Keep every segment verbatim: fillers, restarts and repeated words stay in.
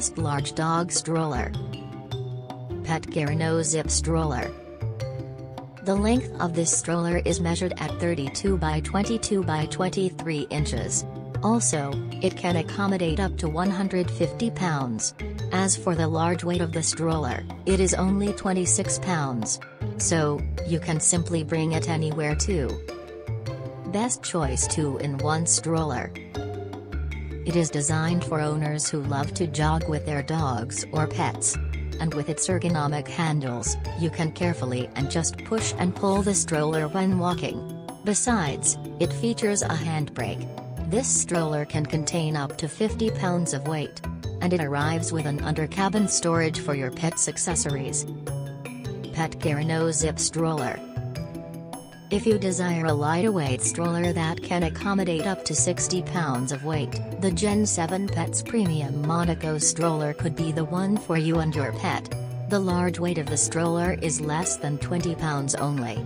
best large dog stroller. PetCare No-Zip Stroller. The length of this stroller is measured at thirty-two by twenty-two by twenty-three inches. Also, it can accommodate up to one hundred fifty pounds. As for the large weight of the stroller, it is only twenty-six pounds. So, you can simply bring it anywhere too. Best choice two in one stroller. It is designed for owners who love to jog with their dogs or pets. And with its ergonomic handles, you can carefully and just push and pull the stroller when walking. Besides, it features a handbrake. This stroller can contain up to fifty pounds of weight. And it arrives with an under-cabin storage for your pet's accessories. PetCare No-Zip Stroller. If you desire a lightweight stroller that can accommodate up to sixty pounds of weight, the Gen seven Pets Premium Monaco stroller could be the one for you and your pet. The large weight of the stroller is less than twenty pounds only.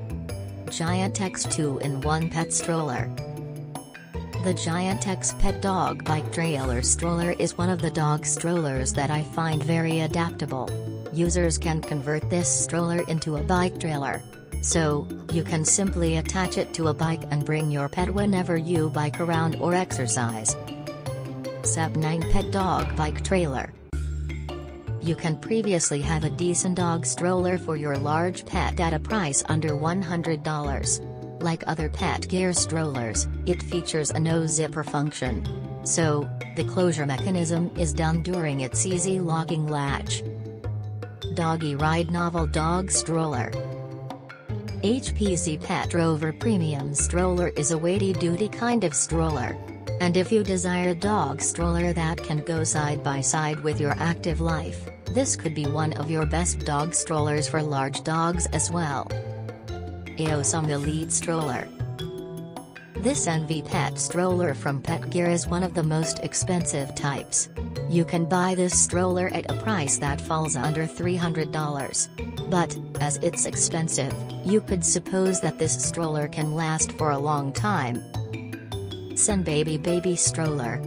Giant-X two in one Pet Stroller. The Giant-X Pet Dog Bike Trailer Stroller is one of the dog strollers that I find very adaptable. Users can convert this stroller into a bike trailer. So, you can simply attach it to a bike and bring your pet whenever you bike around or exercise. Step nine Pet Dog Bike Trailer. You can previously have a decent dog stroller for your large pet at a price under one hundred dollars. Like other PetCare strollers, it features a no-zipper function. So, the closure mechanism is done during its easy locking latch. Doggy Ride Novel Dog Stroller. H P C Pet Rover Premium Stroller is a weighty-duty kind of stroller. And if you desire a dog stroller that can go side by side with your active life, this could be one of your best dog strollers for large dogs as well. Awesome Elite Stroller. This Envy Pet stroller from PetCare is one of the most expensive types. You can buy this stroller at a price that falls under three hundred dollars. But, as it's expensive, you could suppose that this stroller can last for a long time. Sun Baby Baby Stroller.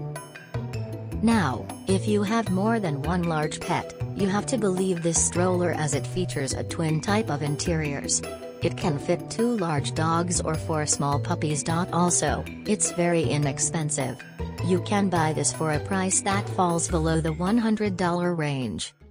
Now, if you have more than one large pet, you have to believe this stroller as it features a twin type of interiors. It can fit two large dogs or four small puppies. Also, it's very inexpensive. You can buy this for a price that falls below the one hundred dollar range.